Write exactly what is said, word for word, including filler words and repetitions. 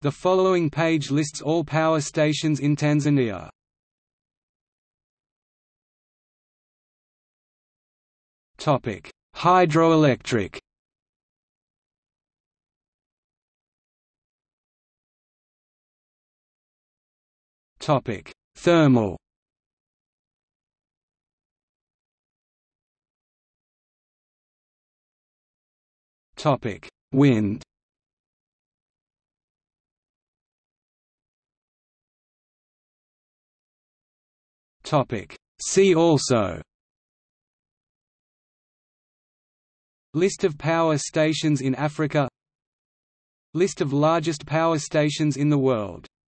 The following page lists all power stations in Tanzania. Topic: Hydroelectric. Topic: Thermal. Topic: Wind. Topic: See also. List of power stations in Africa. List of largest power stations in the world.